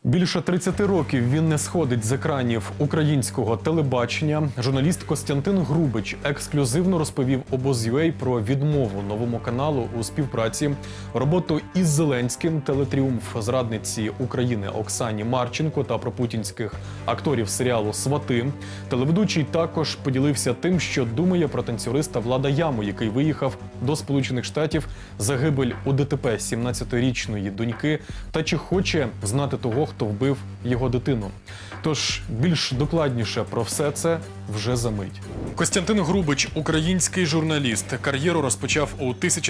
Більше 30 років він не сходить з екранів українського телебачення. Журналіст Костянтин Грубич ексклюзивно розповів Обоз.ua про відмову новому каналу у співпраці, роботу із Зеленським, телетріумф зрадниці України Оксані Марченко та пропутінських акторів серіалу «Свати». Телеведучий також поділився тим, що думає про танцюриста Влада Яму, який виїхав до Сполучених Штатів, загибель у ДТП 17-річної доньки, та чи хоче знати того, хто вбив його дитину. Тож більш докладніше про все це вже за мить. Костянтин Грубич – український журналіст. Кар'єру розпочав у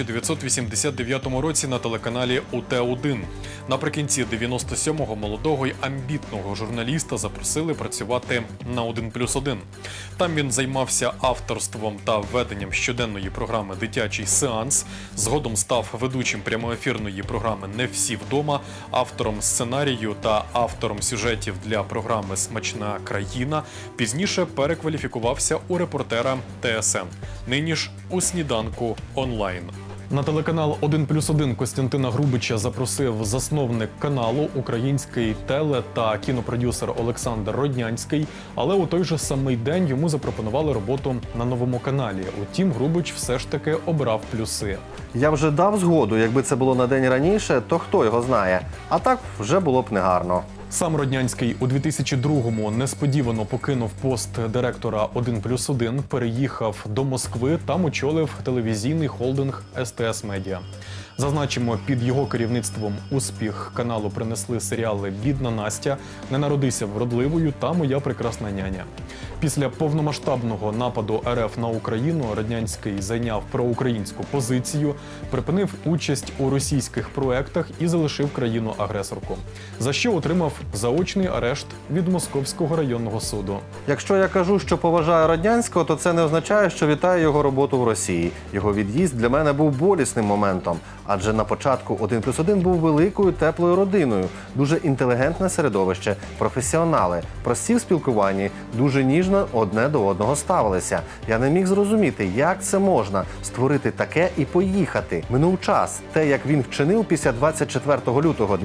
1989 році на телеканалі УТ-1. Наприкінці 97-го молодого й амбітного журналіста запросили працювати на «1+1». Там він займався авторством та веденням щоденної програми «Дитячий сеанс». Згодом став ведучим прямоефірної програми «Не всі вдома», автором сценарію та автором сюжетів для програми «Смачна країна». Пізніше перекваліфікувався у репортера ТСН. Нині ж у «Сніданку онлайн». На телеканал «1+1» Костянтина Грубича запросив засновник каналу, український теле- та кінопродюсер Олександр Роднянський, але у той же самий день йому запропонували роботу на новому каналі. Утім, Грубич все ж таки обрав плюси. Я вже дав згоду, якби це було на день раніше, то хто його знає. А так вже було б негарно. Сам Роднянський у 2002-му несподівано покинув пост директора «1+1», переїхав до Москви, там очолив телевізійний холдинг «СТС Медіа». Зазначимо, під його керівництвом успіх каналу принесли серіали «Бідна Настя», «Не народися вродливою» та «Моя прекрасна няня». Після повномасштабного нападу РФ на Україну Роднянський зайняв проукраїнську позицію, припинив участь у російських проектах і залишив країну-агресорку, за що отримав заочний арешт від Московського районного суду. Якщо я кажу, що поважаю Роднянського, то це не означає, що вітаю його роботу в Росії. Його від'їзд для мене був болісним моментом, адже на початку «1+1» був великою теплою родиною, дуже інтелігентне середовище, професіонали, прості в спілкуванні, дуже ніжно одне до одного ставилися. Я не міг зрозуміти, як це можна – створити таке і поїхати. Минув час. Те, як він вчинив після 24 лютого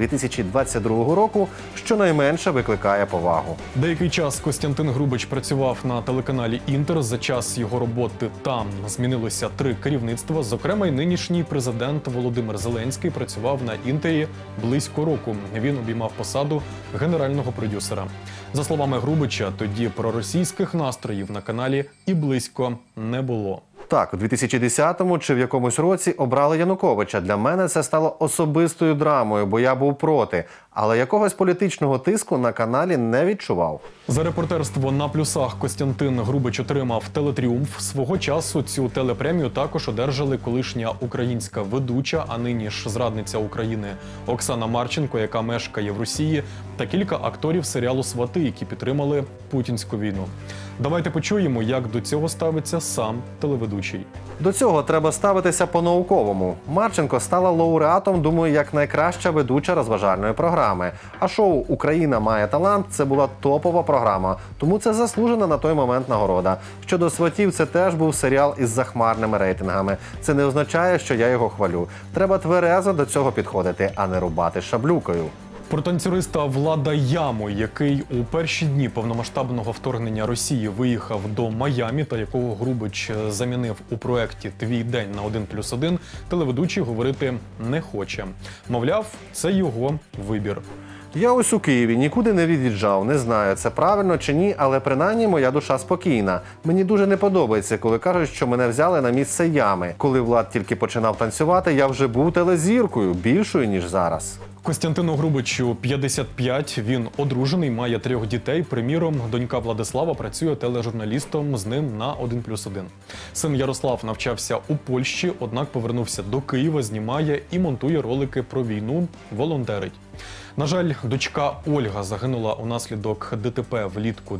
2022 року, щонайменше викликає повагу. Деякий час Костянтин Грубич працював на телеканалі «Інтер». За час його роботи там змінилося 3 керівництва. Зокрема, й нинішній президент Володимир Зеленський працював на «Інтері» близько року. Він обіймав посаду генерального продюсера. За словами Грубича, тоді проросійських настроїв на каналі і близько не було. Так, у 2010-му чи в якомусь році обрали Януковича. Для мене це стало особистою драмою, бо я був проти. Але якогось політичного тиску на каналі не відчував. За репортерство на плюсах Костянтин Грубич отримав телетріумф. Свого часу цю телепремію також одержали колишня українська ведуча, а нині ж зрадниця України Оксана Марченко, яка мешкає в Росії, та кілька акторів серіалу «Свати», які підтримали путінську війну. Давайте почуємо, як до цього ставиться сам телеведучий. До цього треба ставитися по-науковому. Марченко стала лауреатом, думаю, як найкраща ведуча розважальної програми. А шоу «Україна має талант» – це була топова програма, тому це заслужена на той момент нагорода. Щодо «Сватів», це теж був серіал із захмарними рейтингами. Це не означає, що я його хвалю. Треба тверезо до цього підходити, а не рубати шаблюкою. Про танцюриста Влада Яму, який у перші дні повномасштабного вторгнення Росії виїхав до Майамі та якого Грубич замінив у проєкті «Твій день» на «1+1», телеведучий говорити не хоче. Мовляв, це його вибір. Я ось у Києві, нікуди не від'їжджав, не знаю, це правильно чи ні, але принаймні моя душа спокійна. Мені дуже не подобається, коли кажуть, що мене взяли на місце Ями. Коли Влад тільки починав танцювати, я вже був телезіркою, більшою, ніж зараз. Костянтину Грубичу 55, він одружений, має 3 дітей. Приміром, донька Владислава працює тележурналістом з ним на «1+1». Син Ярослав навчався у Польщі, однак повернувся до Києва, знімає і монтує ролики про війну, волонтерить. На жаль, дочка Ольга загинула унаслідок ДТП влітку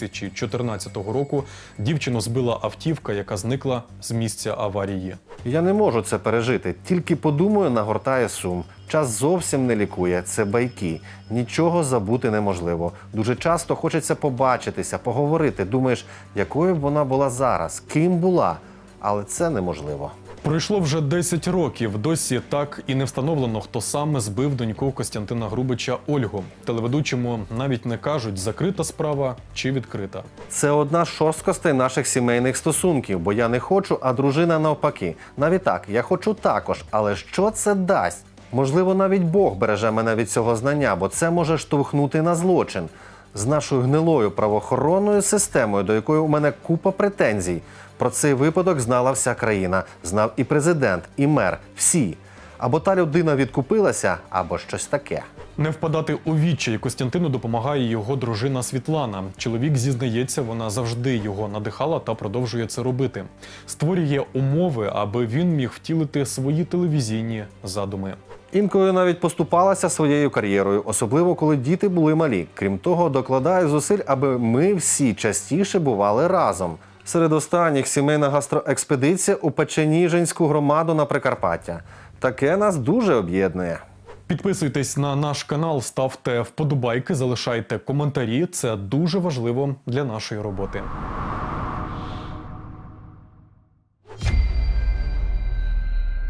2014 року. Дівчину збила автівка, яка зникла з місця аварії. Я не можу це пережити. Тільки подумаю, нагортає сум. Час зовсім не лікує, це байки. Нічого забути неможливо. Дуже часто хочеться побачитися, поговорити. Думаєш, якою б вона була зараз, ким була. Але це неможливо. Пройшло вже 10 років. Досі так і не встановлено, хто саме збив доньку Костянтина Грубича Ольгу. Телеведучому навіть не кажуть, закрита справа чи відкрита. Це одна з шорсткостей наших сімейних стосунків, бо я не хочу, а дружина навпаки. Навіть так, я хочу також, але що це дасть? Можливо, навіть Бог береже мене від цього знання, бо це може штовхнути на злочин. З нашою гнилою правоохоронною системою, до якої у мене купа претензій. Про цей випадок знала вся країна, знав і президент, і мер, всі. Або та людина відкупилася, або щось таке. Не впадати у відчай Костянтину допомагає його дружина Світлана. Чоловік зізнається, вона завжди його надихала та продовжує це робити. Створює умови, аби він міг втілити свої телевізійні задуми. Інколи навіть поступалася своєю кар'єрою, особливо коли діти були малі. Крім того, докладає зусиль, аби ми всі частіше бували разом. Серед останніх сімейна гастроекспедиція у Печеніжинську громаду на Прикарпаття. Таке нас дуже об'єднує. Підписуйтесь на наш канал, ставте вподобайки, залишайте коментарі. Це дуже важливо для нашої роботи.